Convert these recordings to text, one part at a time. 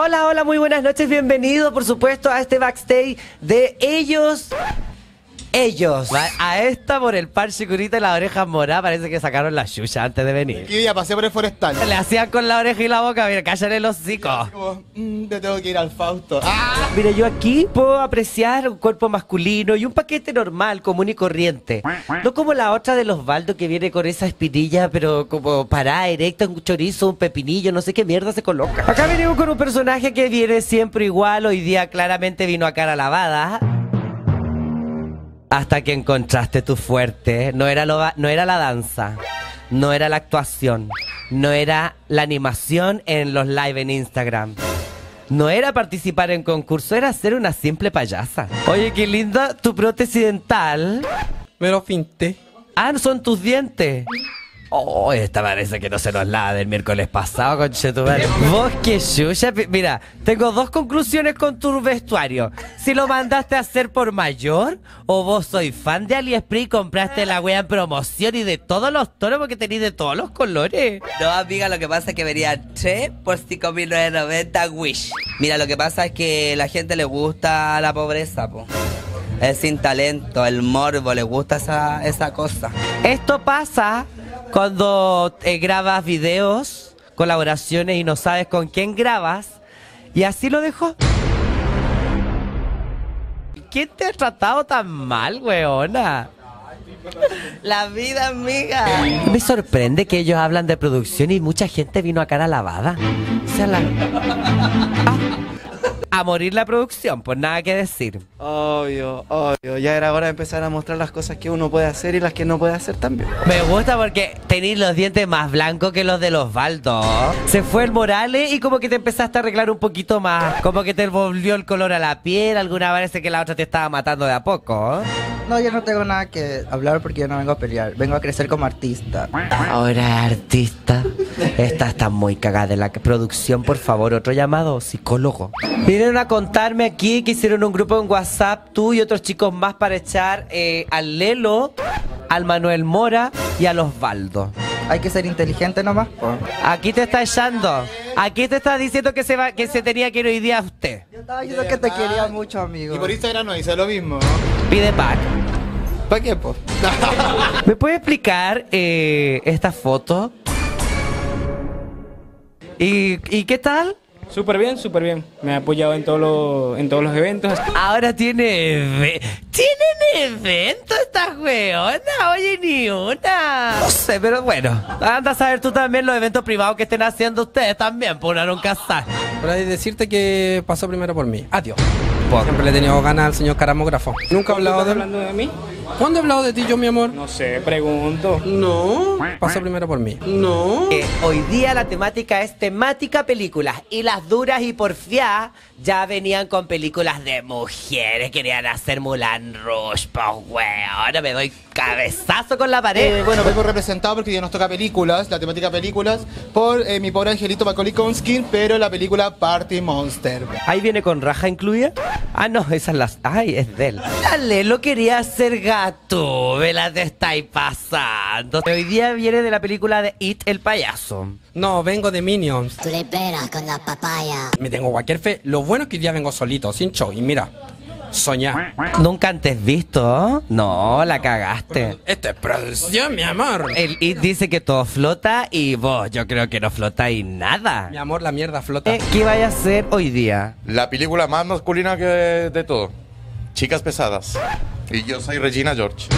Hola, hola, muy buenas noches, bienvenido por supuesto a este backstage de Ellos. A esta por el parche curita y las orejas moradas parece que sacaron la chucha antes de venir. Y ya pasé por el forestal. Le hacían con la oreja y la boca, mira, cállale los hocicos. Como, te tengo que ir al Fausto. Mira, yo aquí puedo apreciar un cuerpo masculino y un paquete normal, común y corriente. No como la otra de los Osvaldo que viene con esa espinilla, pero como parada, erecta, un chorizo, un pepinillo, no sé qué mierda se coloca. Acá venimos con un personaje que viene siempre igual, hoy día claramente vino a cara lavada. Hasta que encontraste tu fuerte. No era la danza, no era la actuación, no era la animación en los live en Instagram. No era participar en concurso, era ser una simple payasa. Oye, qué linda tu prótesis dental. Me lo pinté. Ah, ¿no son tus dientes? Oh, esta parece que no se nos lava del miércoles pasado, conchetumare. Vos qué chucha. Mira, tengo dos conclusiones con tu vestuario. Si lo mandaste a hacer por mayor, o vos sois fan de AliExpress y compraste la wea en promoción y de todos los tonos porque tenéis de todos los colores. No, amiga, lo que pasa es que venía 3 por 5.990 Wish. Mira, lo que pasa es que a la gente le gusta la pobreza, po. Es sin talento, el morbo, le gusta esa cosa. Esto pasa cuando grabas videos, colaboraciones y no sabes con quién grabas. Y así lo dejó. ¿Quién te ha tratado tan mal, weona? La vida, amiga. Me sorprende que ellos hablan de producción y mucha gente vino a cara lavada. O sea, a morir la producción, pues nada que decir. Obvio. Ya era hora de empezar a mostrar las cosas que uno puede hacer y las que no puede hacer también. Me gusta porque tenéis los dientes más blancos que los de los Osvaldo. Se fue el Morales y como que te empezaste a arreglar un poquito más. Como que te volvió el color a la piel. Alguna vez que la otra te estaba matando de a poco. No, yo no tengo nada que hablar porque yo no vengo a pelear. Vengo a crecer como artista. Ahora, artista. Esta está muy cagada de la producción. Por favor, otro llamado, psicólogo. Vinieron a contarme aquí que hicieron un grupo en WhatsApp, tú y otros chicos más, para echar al Lelo, al Manuel Mora y al Osvaldo. Hay que ser inteligente nomás, po. Aquí te está echando. Aquí te está diciendo que se tenía que ir hoy día a usted. Yo estaba diciendo que te quería mucho, amigo. Y por Instagram no dice lo mismo. Pide pack. ¿Para qué, po? ¿Me puede explicar esta foto? ¿Y qué tal? Súper bien, súper bien. Me ha apoyado en todos los eventos. Ahora ¿tienen eventos estas weonas? Oye, ni una. No sé, pero bueno. Anda a saber tú también los eventos privados que estén haciendo ustedes también, por una nunca sabe. Para decirte que pasó primero por mí. Adiós. Siempre le he tenido ganas al señor caramógrafo. ¿Nunca he hablado de él? ¿Hablando de mí? ¿Cuándo he hablado de ti yo, mi amor? No sé, pregunto. No. Pasó primero por mí. No. Hoy día la temática es temática películas. Y las duras y porfiadas ya venían con películas de mujeres. Querían hacer Moulin Rouge, pues weón. Ahora me doy cabezazo con la pared. Bueno, vengo representado porque ya nos toca películas, la temática películas, por mi pobre angelito Macaulay Culkin, pero la película Party Monster. ¿Ahí viene con raja incluida? Ah, no, esa es la... Ay, es de él. La Lelo quería ser gato. Me la te estáis pasando. Hoy día viene de la película de It, el payaso. No, vengo de Minions. Tú le pegas con la papaya. Me tengo cualquier fe. Lo bueno es que hoy día vengo solito, sin show. Y mira, soñar. ¿Nunca antes visto? No, la cagaste. Esto es producción, mi amor. El It dice que todo flota y vos, yo creo que no flotáis nada. Mi amor, la mierda flota. ¿Qué vaya a hacer hoy día? La película más masculina que de todo. Chicas pesadas. Y yo soy Regina George.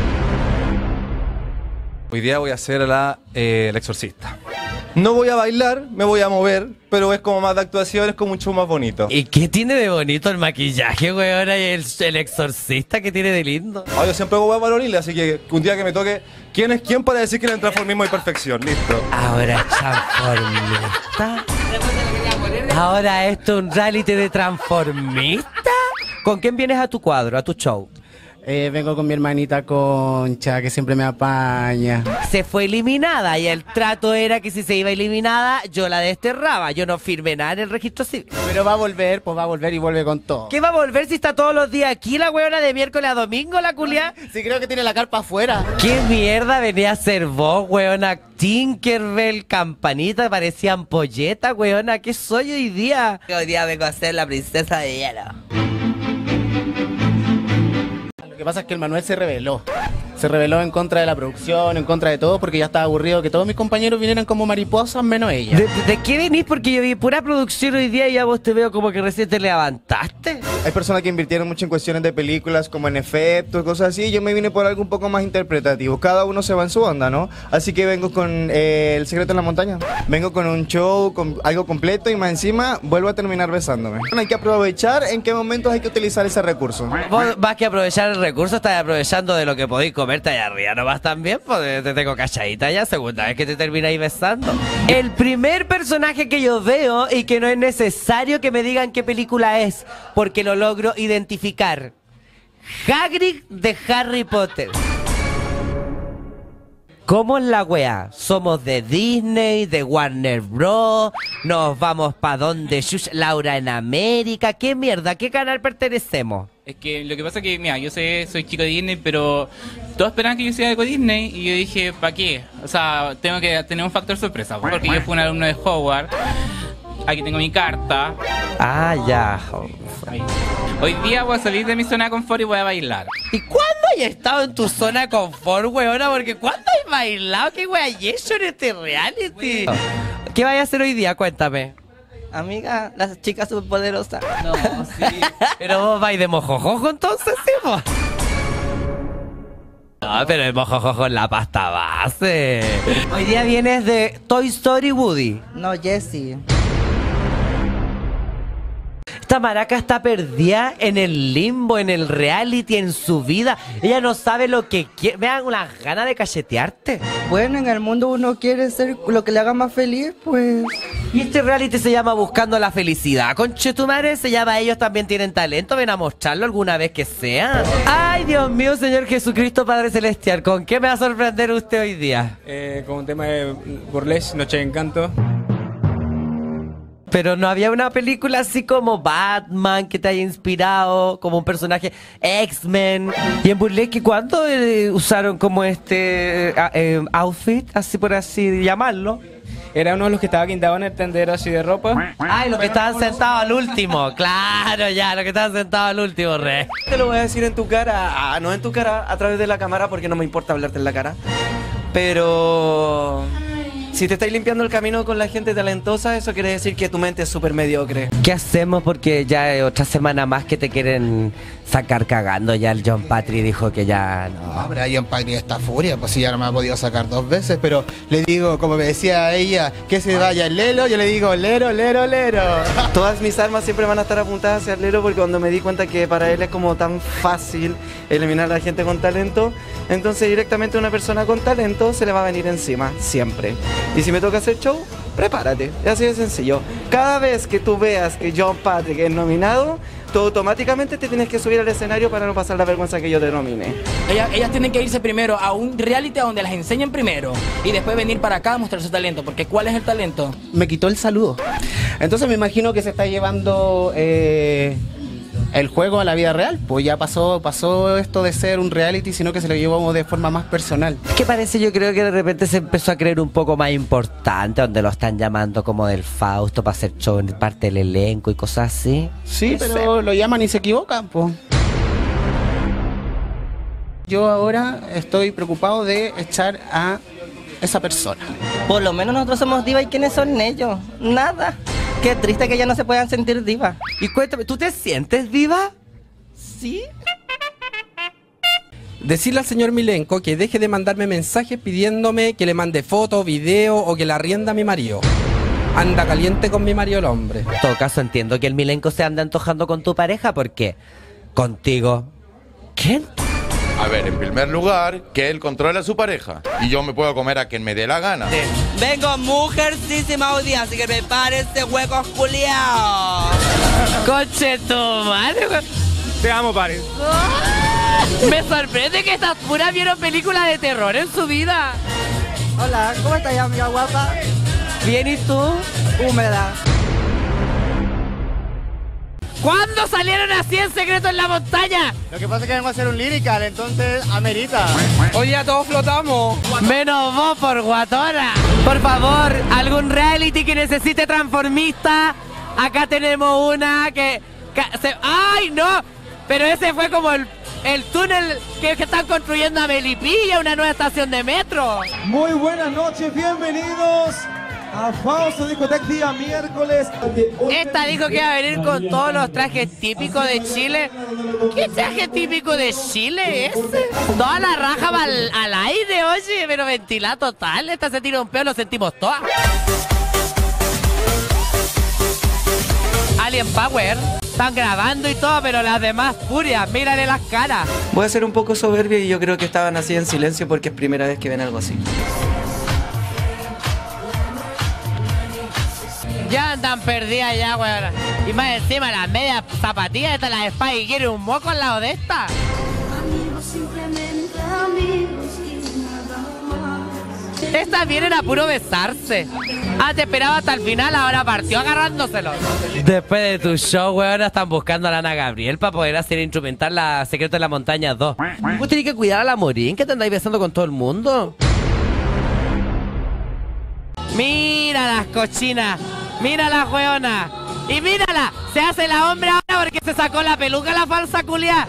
Hoy día voy a hacer el exorcista. No voy a bailar, me voy a mover, pero es como más de actuación, es como un show más bonito. ¿Y qué tiene de bonito el maquillaje, weón? Y el exorcista, ¿qué tiene de lindo? Yo siempre hago valoriles, así que un día que me toque, ¿quién es quién para decir que el transformismo y perfección? Listo. Ahora transformista. Ahora esto es un reality de transformista. ¿Con quién vienes a tu cuadro, a tu show? Vengo con mi hermanita Concha, que siempre me apaña. Se fue eliminada y el trato era que si se iba eliminada, yo la desterraba. Yo no firmé nada en el registro civil. Pero va a volver, pues va a volver y vuelve con todo. ¿Qué va a volver si está todos los días aquí la huevona de miércoles a domingo, la culia? Sí, creo que tiene la carpa afuera. ¿Qué mierda venía a ser vos, huevona? Tinkerbell, Campanita, parecía ampolleta, huevona. ¿Qué soy hoy día? Hoy día vengo a ser la princesa de hielo. Lo que pasa es que el Manuel se rebeló. Se rebeló en contra de la producción, en contra de todo, porque ya estaba aburrido que todos mis compañeros vinieran como mariposas, menos ella. ¿De qué venís? Porque yo vi pura producción hoy día y ya vos te veo como que recién te levantaste. Hay personas que invirtieron mucho en cuestiones de películas, como en efectos, cosas así. Yo me vine por algo un poco más interpretativo. Cada uno se va en su onda, ¿no? Así que vengo con El secreto en la montaña. Vengo con un show, con algo completo y más encima vuelvo a terminar besándome. Hay que aprovechar en qué momentos hay que utilizar ese recurso. Vos más que aprovechar el recurso, estás aprovechando de lo que podéis comerte allá arriba. ¿No vas tan bien? Pues te tengo cachadita ya, segunda vez que te termináis besando. El primer personaje que yo veo y que no es necesario que me digan qué película es, porque lo logro identificar. Hagrid de Harry Potter. ¿Cómo es la wea? Somos de Disney, de Warner Bros. Nos vamos pa' donde Laura en América. ¿Qué mierda? ¿A qué canal pertenecemos? Es que lo que pasa es que, mira, yo soy chico de Disney, pero todos esperaban que yo sea de Disney y yo dije, ¿para qué? O sea, tengo que tener un factor sorpresa, porque yo fui un alumno de Hogwarts. Aquí tengo mi carta. Ah, ya. Ahí. Hoy día voy a salir de mi zona de confort y voy a bailar. ¿Y cuándo hay estado en tu zona de confort, weona? Porque ¿cuándo hay bailado? ¿Qué wea hay hecho en este reality? ¿Qué vais a hacer hoy día? Cuéntame. Amiga, las chicas superpoderosas. No, sí. Pero vos vais de mojojojo entonces, ¿sí, vos? No, pero el mojojojo es la pasta base. Hoy día vienes de Toy Story Woody. No, Jessie. Esta maraca está perdida en el limbo, en el reality, en su vida. Ella no sabe lo que quiere. Me dan unas ganas de cachetearte. Bueno, en el mundo uno quiere ser lo que le haga más feliz, pues. Y este reality se llama Buscando la Felicidad. Conchetumare, se llama Ellos También Tienen Talento. Ven a mostrarlo alguna vez que sea. Ay, Dios mío, Señor Jesucristo, Padre Celestial. ¿Con qué me va a sorprender usted hoy día? Con un tema de burlesque, Noche de Encanto. Pero no había una película así como Batman que te haya inspirado, como un personaje X-Men. Y en Burlesque, ¿cuándo usaron como este outfit, así por así llamarlo? Era uno de los que estaba guindado en el tendero así de ropa. Ay, los que estaban sentados al último. Claro, ya, los que estaban sentados al último, re. Te lo voy a decir en tu cara, no en tu cara, a través de la cámara, porque no me importa hablarte en la cara. Pero si te estáis limpiando el camino con la gente talentosa, eso quiere decir que tu mente es súper mediocre. ¿Qué hacemos? Porque ya es otra semana más que te quieren sacar cagando. Ya el John Patrick dijo que ya no. No, pero John Patrick está furia, pues sí, ya no me ha podido sacar 2 veces, pero le digo, como me decía ella, que se vaya el Lelo, yo le digo, Lero, Lero, Lero. Todas mis armas siempre van a estar apuntadas hacia el Lero, porque cuando me di cuenta que para él es como tan fácil eliminar a la gente con talento, entonces directamente a una persona con talento se le va a venir encima, siempre. Y si me toca hacer show, prepárate, es así de sencillo. Cada vez que tú veas que John Patrick es nominado, tú automáticamente te tienes que subir al escenario para no pasar la vergüenza que yo te nomine. Ellas tienen que irse primero a un reality donde las enseñen primero y después venir para acá a mostrar su talento, porque ¿cuál es el talento? Me quitó el saludo. Entonces me imagino que se está llevando el juego a la vida real. Pues ya pasó esto de ser un reality, sino que se lo llevamos de forma más personal. ¿Qué parece? Yo creo que de repente se empezó a creer un poco más importante, donde lo están llamando como del Fausto para hacer show en parte del elenco y cosas así. Sí, pero lo llaman y se equivocan, pues. Yo ahora estoy preocupado de echar a esa persona. Por lo menos nosotros somos diva, ¿y quiénes son ellos? Nada. Qué triste que ya no se puedan sentir diva. Y cuéntame, ¿tú te sientes diva? ¿Sí? Decirle al señor Milenko que deje de mandarme mensajes pidiéndome que le mande fotos, video o que la rienda a mi marido. Anda caliente con mi marido el hombre. En todo caso, entiendo que el Milenko se anda antojando con tu pareja, porque contigo... ¿Quién? A ver, en primer lugar, que él controla a su pareja. Y yo me puedo comer a quien me dé la gana. Vengo mujercísima hoy día, así que prepárese, huecos culiados. ¡Conche tu madre! Te amo, Paris. Me sorprende que estas puras vieron películas de terror en su vida. Hola, ¿cómo estás, amiga guapa? Bien, ¿y tú? Húmeda. ¿Cuándo salieron así en Secreto en la Montaña? Lo que pasa es que vengo a hacer un lyrical, entonces amerita. Hoy día todos flotamos. Menos vos por guatona. Por favor, algún reality que necesite transformista. Acá tenemos una que ¡ay, no! Pero ese fue como el túnel que están construyendo a Melipilla, una nueva estación de metro. Muy buenas noches, bienvenidos a Fausto Discoteca día miércoles. Esta dijo que iba a venir con todos los trajes típicos de Chile. ¿Qué traje típico de Chile es ese? Toda la raja va al aire, oye, pero ventila total. Esta se tira un peo, lo sentimos todas. Alien Power. Están grabando y todo, pero las demás furias, mírale las caras. Voy a ser un poco soberbio y yo creo que estaban así en silencio porque es primera vez que ven algo así. Ya andan perdidas ya, weón. Y más encima las medias zapatillas, estas las Spy, ¿quiere un moco al lado de esta? Estas vienen a puro besarse. Te esperaba hasta el final, ahora partió agarrándoselo. Después de tu show, weón, están buscando a la Ana Gabriel para poder hacer instrumental la Secreto de la Montaña 2. Vos tenés que cuidar a la Morín, que te andáis besando con todo el mundo. Mira las cochinas, mira la weona. Y mírala, se hace la hombre ahora porque se sacó la peluca la falsa culia.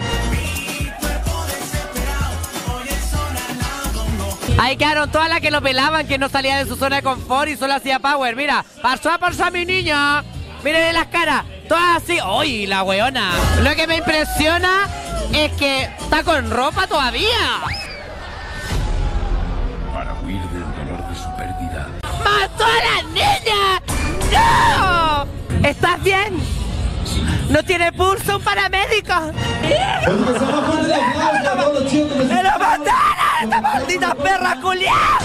Ahí quedaron todas las que lo pelaban, que no salía de su zona de confort y solo hacía power. Mira, pasó a mi niña. Miren las caras, todas así. ¡Uy, la weona! Lo que me impresiona es que está con ropa todavía. Para huir del dolor de su pérdida. ¡Mató a la niña! ¡No! ¿Estás bien? ¿No tiene pulso un paramédico? ¡Me lo mataron! ¡Esta maldita perra culiá!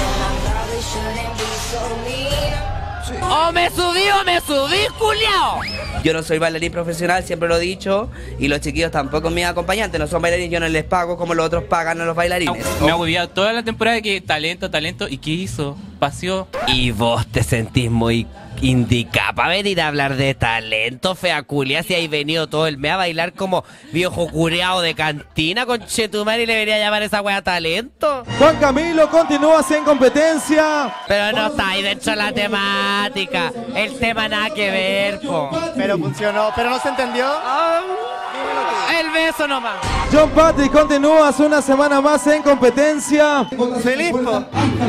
¡O me subí, culiao! Yo no soy bailarín profesional, siempre lo he dicho, y los chiquillos tampoco mis acompañantes, no son bailarines, yo no les pago como los otros pagan a los bailarines. Me ha hueviado toda la temporada que talento, ¿y qué hizo? Paseó. Y vos te sentís muy indicada para venir a hablar de talento, fea culia, si hay venido todo el mes a bailar como viejo cureado de cantina con Chetumar y le venía a llamar esa wea talento. Juan Camilo continúa sin competencia. Pero no está ahí dentro de la temática. El tema nada que ver, po. Pero funcionó, pero no se entendió. El beso nomás. John Patrick continúa una semana más en competencia. Feliz, po.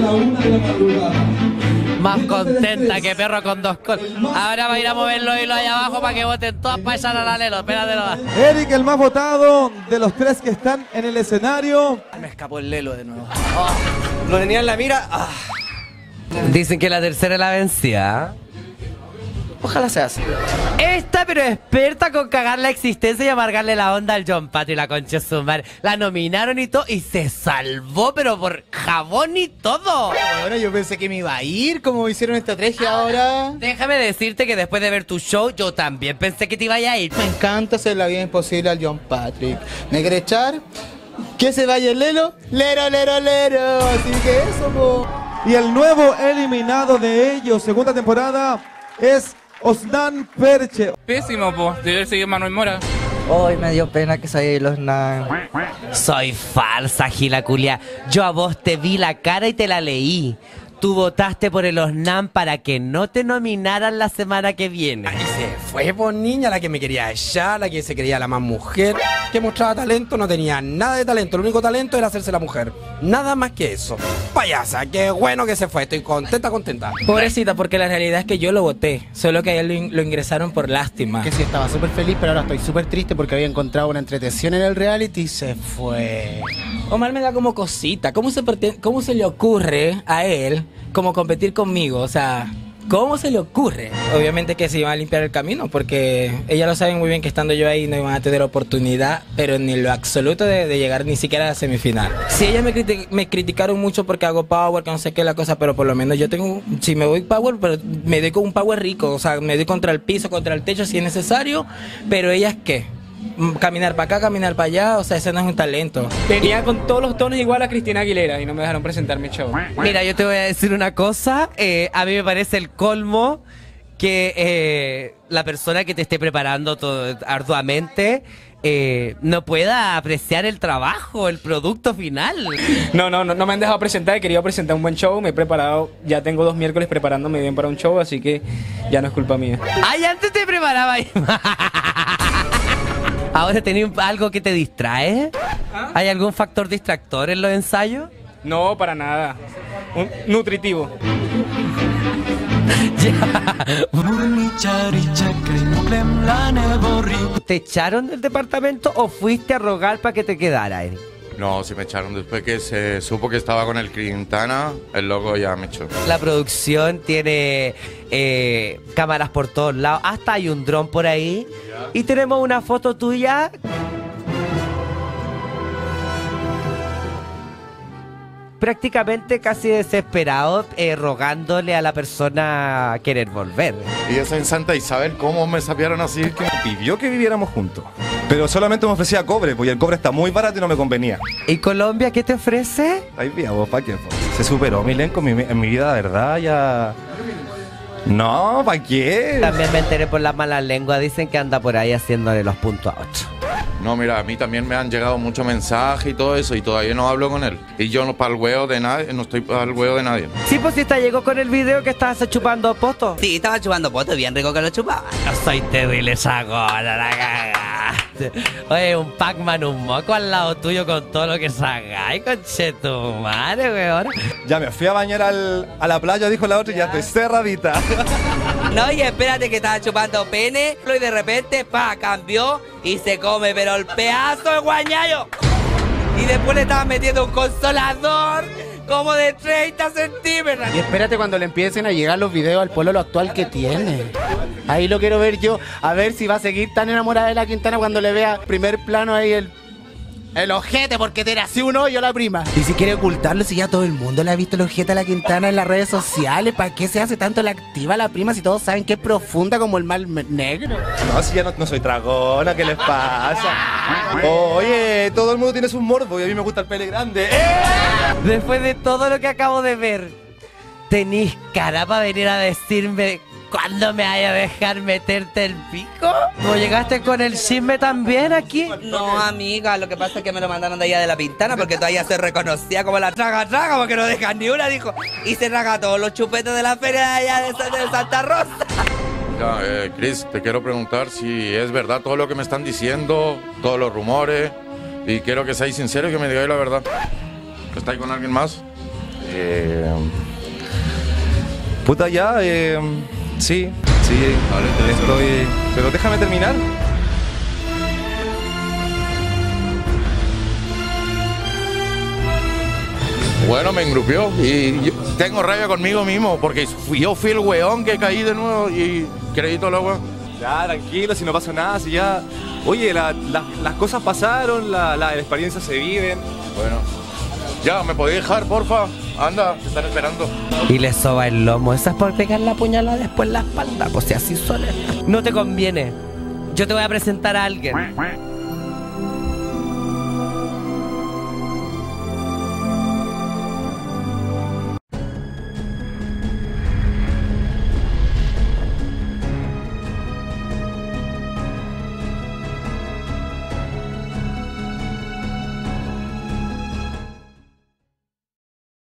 Más contenta que perro con dos col. Ahora va a ir a mover los hilos allá abajo para que voten todas para allá al alelo. Espérate nomás. Eric, el más votado de los tres que están en el escenario. Me escapó el Lelo de nuevo. Lo tenía en la mira. Dicen que la tercera la vencía. Ojalá sea así. Esta, pero experta con cagar la existencia y amargarle la onda al John Patrick y la concha de su madre. La nominaron y todo, y se salvó, pero por jabón y todo. Ahora yo pensé que me iba a ir, como hicieron estrategia ahora. Déjame decirte que después de ver tu show, yo también pensé que te iba a ir. Me encanta hacer la vida imposible al John Patrick. ¿Me quiere echar? ¿Que se vaya el Lelo? Lero, lero, lero. Así que eso, po. Y el nuevo eliminado de ellos, segunda temporada, es Osnan Perche. Pésimo, po. Debe haber seguido Manuel Mora. Hoy me dio pena que salí los nan. Soy falsa, Gila Culia. Yo a vos te vi la cara y te la leí. Tú votaste por el Osnan para que no te nominaran la semana que viene. Ahí se fue, por niña, la que me quería echar, la que se creía la más mujer, que mostraba talento, no tenía nada de talento. El único talento era hacerse la mujer. Nada más que eso. Payasa, qué bueno que se fue. Estoy contenta. Pobrecita, porque la realidad es que yo lo voté. Solo que a él lo ingresaron por lástima. Que sí, estaba súper feliz, pero ahora estoy súper triste porque había encontrado una entretención en el reality y se fue. Omar me da como cosita. ¿Cómo se le ocurre a él como competir conmigo? O sea, ¿cómo se le ocurre? Obviamente que se iban a limpiar el camino, porque ellas lo saben muy bien que estando yo ahí no iban a tener oportunidad, pero ni lo absoluto de llegar ni siquiera a la semifinal. Sí, ellas me criticaron mucho porque hago power, que no sé qué la cosa, pero por lo menos yo tengo, si me doy power, pero me doy con un power rico, o sea, me doy contra el piso, contra el techo si es necesario, pero ellas ¿qué? caminar para acá, caminar para allá, o sea, ese no es un talento. Tenía con todos los tonos igual a Cristina Aguilera y no me dejaron presentar mi show. Mira, yo te voy a decir una cosa. A mí me parece el colmo que la persona que te esté preparando todo arduamente no pueda apreciar el trabajo, el producto final. No me han dejado presentar, he querido presentar un buen show, me he preparado, ya tengo 2 miércoles preparándome bien para un show, así que ya no es culpa mía. Ay, antes te preparaba. ¿Ahora tenés algo que te distrae? ¿Hay algún factor distractor en los ensayos? No, para nada. Un nutritivo. ¿Te echaron del departamento o fuiste a rogar para que te quedara, Eric? No, si me echaron después que se supo que estaba con el Quintana, el loco ya me echó. La producción tiene cámaras por todos lados, hasta hay un dron por ahí. Y tenemos una foto tuya. Prácticamente casi desesperado, rogándole a la persona querer volver. Y eso en Santa Isabel, ¿cómo me sapearon así? Que me pidió que viviéramos juntos. Pero solamente me ofrecía cobre, porque el cobre está muy barato y no me convenía. ¿Y Colombia qué te ofrece? Ahí vía vos, ¿para qué? Se superó mi elenco en mi vida, de verdad, ya... No, ¿para qué? También me enteré por las malas lenguas, dicen que anda por ahí haciéndole los puntos a 8. No, mira, a mí también me han llegado muchos mensajes y todo eso y todavía no hablo con él. Y yo no para el huevo de nadie, no estoy para el huevo de nadie. Sí, pues si te llegó con el video que estabas chupando poto. Sí, estaba chupando poto, bien rico que lo chupaba. No soy terrible esa gorda, la cagaste. Oye, un Pac-Man, un moco al lado tuyo con todo lo que sacáis, conchetumare, weón. Ya me fui a bañar a la playa, dijo la otra, y ya estoy cerradita. No, y espérate que estaba chupando pene y de repente, cambió y se come, pero el pedazo de guañayo. Y después le estaban metiendo un consolador como de 30 centímetros. Y espérate cuando le empiecen a llegar los videos al pololo actual que tiene. Ahí lo quiero ver yo, a ver si va a seguir tan enamorada de la Quintana cuando le vea primer plano ahí el ojete, porque te era así un hoyo la prima. Y si quiere ocultarlo, si ya todo el mundo le ha visto el ojete a la Quintana en las redes sociales, ¿para qué se hace tanto la activa la prima si todos saben que es profunda como el mal negro? No, si ya no soy dragona, ¿qué les pasa? Oye, todo el mundo tiene su morbo y a mí me gusta el pene grande. Después de todo lo que acabo de ver, ¿tenís cara para venir a decirme cuándo me vaya a dejar meterte el pico? ¿No llegaste con el chisme también aquí? No, amiga, lo que pasa es que me lo mandaron de allá de La Pintana porque todavía se reconocía como la traga porque no dejan ni una, dijo. Y se traga todos los chupetes de la feria de allá de Santa Rosa. Ya, Chris, te quiero preguntar si es verdad todo lo que me están diciendo, todos los rumores, y quiero que seáis sinceros y que me digáis la verdad. ¿Estáis con alguien más? Puta, ya, sí, vale, estoy... Pero déjame terminar. Bueno, me engrupió y tengo rabia conmigo mismo porque yo fui el weón que caí de nuevo y crédito luego. Ya, tranquilo, si no pasa nada, si ya... Oye, las cosas pasaron, las experiencias se viven. Bueno, ya, ¿me podéis dejar, porfa? Anda, te están esperando. Y le soba el lomo. Esa es por pegar la puñalada después en la espalda. Pues si así suele. No te conviene. Yo te voy a presentar a alguien.